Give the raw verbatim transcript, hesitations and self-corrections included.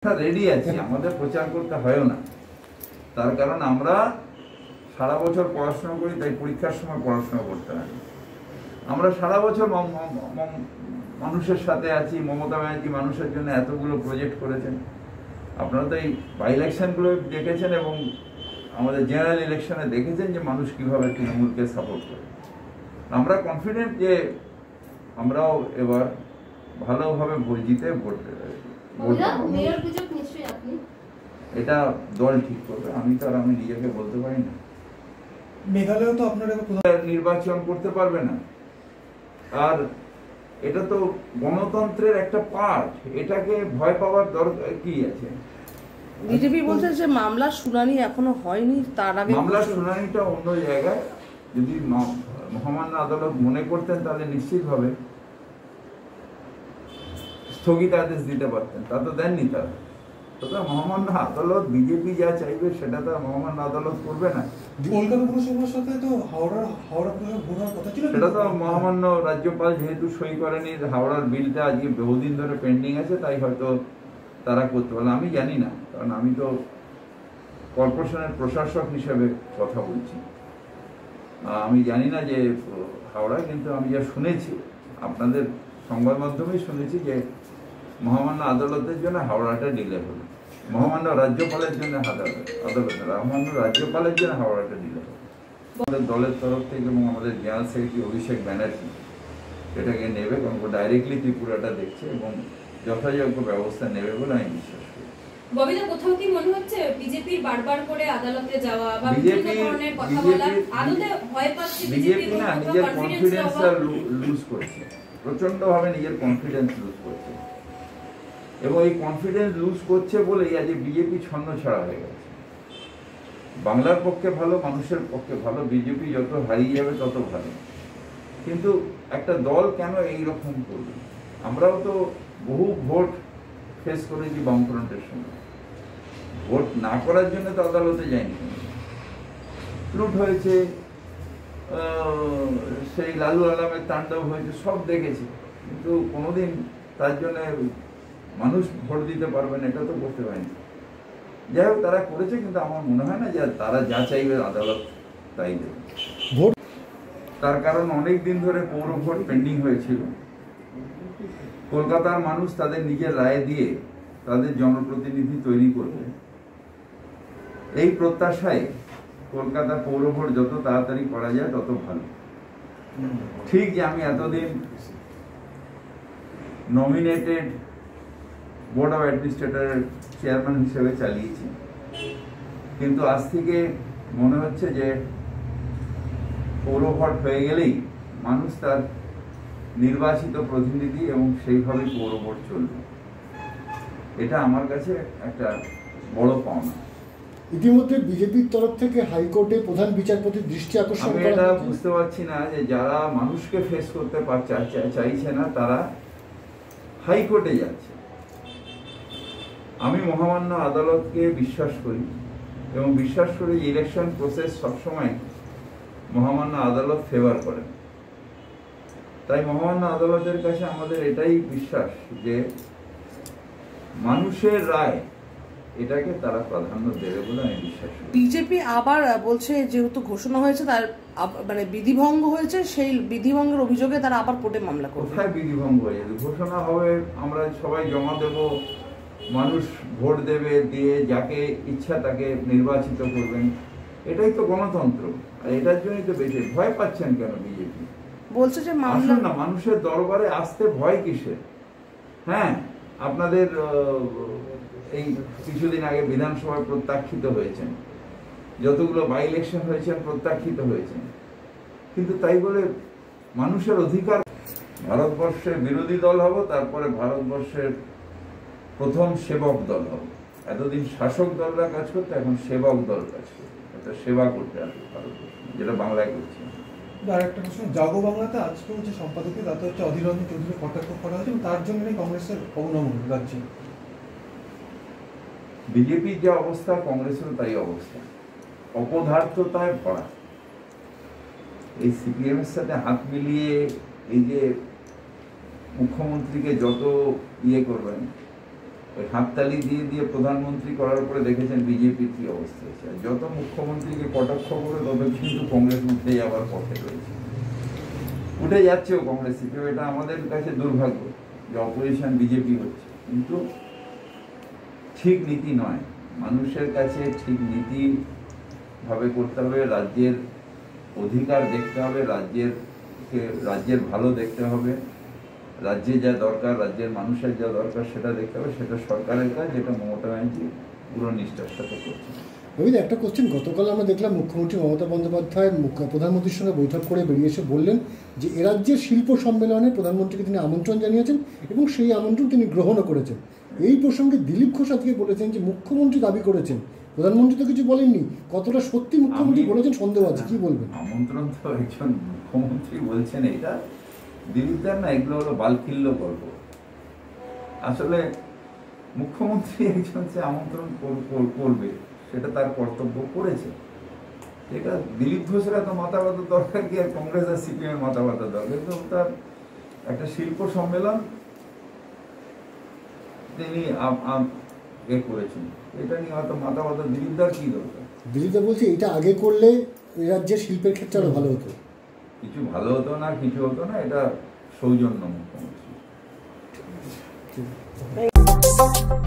Ready আছি, আমাদের প্রচার করতে হয়ও না। তার কারণ আমরা সারা বছর পড়াশোনা করি, তাই পরীক্ষার সময় পড়াশোনা করতে হয়। আমরা সারা বছর মানুষের সাথে আছি। মমতা ব্যানার্জি মানুষের জন্য এতগুলো প্রজেক্ট করেছেন। আপনারা তো এই বাই ইলেকশনগুলো দেখেছেন এবং আমাদের জেনারেল ইলেকশনে দেখেছেন যে মানুষ কিভাবে তৃণমূলকে সাপোর্ট করে। আমরা কনফিডেন্ট যে আমরাও এবার ভালোভাবে ভোট জিতে ভোট এটা দল ঠিক করবে। আমি তো আর আমি নিজেকে বলতে পারি না। মেঘালয় তো আপনারা নির্বাচন করতে পারবে না, আর এটা তো গণতন্ত্রের একটা পার্ট। এটাকে ভয় পাওয়ার দরকার কি আছে? বিজেপি বলছে যে মামলার শুনানি এখনো হয়নি, তার আগে মামলার শুনানিটা অন্য জায়গায়। যদি মহামান্য আদালত মনে করতেন তাহলে নিশ্চিতভাবে স্থগিতাদেশ দিতে পারতেন। তা তো দেননি তারা। তবে মহামান্য আদালত বিজেপি যা চাইবে সেটা তো মহামান্য আদালত করবে না। কলকাতা পুরসভার সাথে তো হাওড়া হাওড়া পুরসভার কথা ছিল, সেটা তো মহামান্য রাজ্যপাল যেহেতু সই করেনি, হাওড়ার বিলটা আজকে বহুদিন ধরে পেন্ডিং আছে, তাই হয়তো তারা করতে পারবে। আমি জানি না, কারণ আমি তো কর্পোরেশনের প্রশাসক হিসেবে কথা বলছি। আমি জানি না যে হাওড়া, কিন্তু আমি যা শুনেছি আপনাদের সংবাদ মাধ্যমেই শুনেছি যে মহামান্য আদালতের জন্য হাওড়াটা ডিলে হলো, মহামান্য রাজ্যপালের জন্য আদালত আদালত মহামান্য রাজ্যপালের জন্য হাওড়াটা ডিলে হলো। আমাদের দলের তরফ থেকে এবং আমাদের জেনারেল সেক্রেটারি অভিষেক ব্যানার্জি এটাকে নেবে, কারণ ডাইরেক্টলি ত্রিপুরাটা দেখছে এবং যথাযোগ্য ব্যবস্থা নেবে বলে আমি বিশ্বাস করি। ববিদা, কোথাও কি মনে হচ্ছে বিজেপির বারবার করে আদালতে যাওয়া বা বিভিন্ন ধরনের কথা বলা আদতে ভয় পাচ্ছে? বিজেপি না নিজের কনফিডেন্সটা লুজ করছে, প্রচন্ড ভাবে নিজের কনফিডেন্স লুজ করছে, এবং এই কনফিডেন্স লুজ করছে বলেই আজ বিজেপি ছন্ন ছাড়া হয়ে গেছে। বাংলার পক্ষে ভালো, মানুষের পক্ষে ভালো, বিজেপি যত হারিয়ে যাবে তত ভালো। কিন্তু একটা দল কেন এই রকম করবে? আমরাও তো বহু ভোট ফেস করেছি বামফ্রন্টের সঙ্গে। ভোট না করার জন্য তো আদালতে যায়নি, লুট হয়েছে, সেই লালু আলামের তাণ্ডব হয়েছে, সব দেখেছি, কিন্তু কোনোদিন তার জন্য মানুষ ভোট দিতে পারবে না এটা তো করতে পারেনি। যাই হোক, তারা করেছে, কিন্তু আমার মনে হয় না যে তারা যা চাইবে আদালত তাই দেবে ভোট। তার কারণ অনেক দিন ধরে পৌর ভোট পেন্ডিং হয়েছিল। কলকাতার মানুষ তাদের নিজের রায় দিয়ে তাদের জনপ্রতিনিধি তৈরি করবে, এই প্রত্যাশায় কলকাতা পৌর ভোট যত তাড়াতাড়ি করা যায় তত ভালো। ঠিক যে আমি এতদিন নমিনেটেড বোর্ড অফ অ্যাডমিনিস্ট্রেটরের চেয়ারম্যান হিসেবে চালিয়েছি, কিন্তু আজ থেকে মনে হচ্ছে যে পৌর ভোট হয়ে গেলেই মানুষ তার নির্বাচিত প্রতিনিধি এবং সেইভাবে পৌর ভোট চলবে। এটা আমার কাছে একটা বড় পাওনা। ইতিমধ্যে বিজেপির তরফ থেকে হাইকোর্টে প্রধান বিচারপতির দৃষ্টি আকর্ষণ আমি এটা বুঝতে পারছি না যে যারা মানুষকে ফেস করতে চাইছে না তারা হাইকোর্টে যাচ্ছে। আমি মহামান্য আদালতকে বিশ্বাস করি এবং বিশ্বাস করি যে ইলেকশন প্রসেস সবসময় মহামান্য আদালত ফেভার করেন। তাই মহামান্য আদালতের কাছে আমাদের এটাই বিশ্বাস যে মানুষের রায় এটাকে তারা প্রাধান্য দেবে বলে আমি বিশ্বাস করি। বিজেপি আবার বলছে যেহেতু ঘোষণা হয়েছে তার মানে বিধিভঙ্গ হয়েছে, সেই বিধিভঙ্গের অভিযোগে তারা আবার কোর্টে মামলা করবে। কোথায় বিধিভঙ্গ হয়েছে? ঘোষণা হবে, আমরা সবাই জমা দেব, মানুষ ভোট দেবে, দিয়ে যাকে ইচ্ছা তাকে নির্বাচিত করবেন। এটাই তো গণতন্ত্র, আর এটার জন্যই তো বেশি ভয় পাচ্ছেন কেন বিজেপি? বলছে যে মামলা না, মানুষের দরবারে আসতে ভয় কিসের? হ্যাঁ, আপনাদের এই কিছুদিন আগে বিধানসভায় প্রত্যাখ্যিত হয়েছেন, যতগুলো বাই ইলেকশন হয়েছেন প্রত্যাখ্যিত হয়েছেন, কিন্তু তাই বলে মানুষের অধিকার। ভারতবর্ষের বিরোধী দল হব, তারপরে ভারতবর্ষের প্রথম সেবক দল হব। এতদিন শাসক দলরা কাজ করতে, এখন সেবক দল কাজ করতে, একটা সেবা করতে আসবে ভারতবর্ষ, যেটা বাংলায় করছে। আর একটা প্রশ্ন, জাগো বাংলাতে আজকে হচ্ছে সম্পাদকীয় তাতে হচ্ছে অধীর রঞ্জন চৌধুরী কটাক্ষ করা হয়েছে, তার জন্য কংগ্রেসের অবনমন রাজ্যে। বিজেপির যে অবস্থা, কংগ্রেসের তাই অবস্থা, অপদার্থতায় ভরা। এই সিপিএম এর সাথে হাত মিলিয়ে এই যে মুখ্যমন্ত্রীকে যত ইয়ে করবেন, ওই হাততালি দিয়ে দিয়ে প্রধানমন্ত্রী করার পরে দেখেছেন বিজেপির কি অবস্থা হয়েছে। যত মুখ্যমন্ত্রীকে কটাক্ষ করে তত কিন্তু কংগ্রেস উঠতে যাওয়ার পথে রয়েছে, উঠে যাচ্ছেও কংগ্রেস থেকে। এটা আমাদের কাছে দুর্ভাগ্য যে অপোজিশন বিজেপি হচ্ছে, কিন্তু ঠিক নীতি নয়। মানুষের কাছে ঠিক নীতি ভাবে করতে হবে, রাজ্যের অধিকার দেখতে হবে, রাজ্যের রাজ্যের ভালো দেখতে হবে, রাজ্যে যা দরকার, রাজ্যের মানুষের যা দরকার সেটা দেখতে হবে। সেটা সরকারের কাজ, যেটা মমতা ব্যানার্জি পুরো নিষ্ঠার সাথে করছে। রবীন্দ্র, একটা কোশ্চেন, গতকাল আমরা দেখলাম মুখ্যমন্ত্রী মমতা বন্দ্যোপাধ্যায় প্রধানমন্ত্রীর সঙ্গে বৈঠক করে বেরিয়ে এসে বললেন যে এ রাজ্যের শিল্প সম্মেলনে প্রধানমন্ত্রীকে তিনি আমন্ত্রণ জানিয়েছেন এবং সেই আমন্ত্রণ তিনি গ্রহণও করেছেন। এই প্রসঙ্গে দিলীপ ঘোষ আজকে বলেছেন যে মুখ্যমন্ত্রী দাবি করেছেন, প্রধানমন্ত্রী তো কিছু বলেননি। কতটা সত্যি মুখ্যমন্ত্রী বলেছেন সন্দেহ আছে, কি বলবেন? আমন্ত্রণ তো একজন মুখ্যমন্ত্রী বলছেন, এটা দিলীপদার না, এগুলো হলো বালখিল্য গল্প। আসলে মুখ্যমন্ত্রী একজন যে আমন্ত্রণ করবে সেটা তার কর্তব্য করেছে। এটা দিলীপ ঘোষের এত মাথা ব্যথার দরকার কি, আর কংগ্রেস আর সিপিএম এর মাথা ব্যথার দরকার? তো তার একটা শিল্প সম্মেলন তিনি এ করেছেন, এটা নিয়ে হয়তো মাথা ব্যথা দিলীপদার কি দরকার? দিলীপদা বলছে এটা আগে করলে এ রাজ্যের শিল্পের ক্ষেত্রে আরো ভালো হতো। কিছু ভালো হতো না, কিছু হতো না, এটা সৌজন্য মুখ্যমন্ত্রী।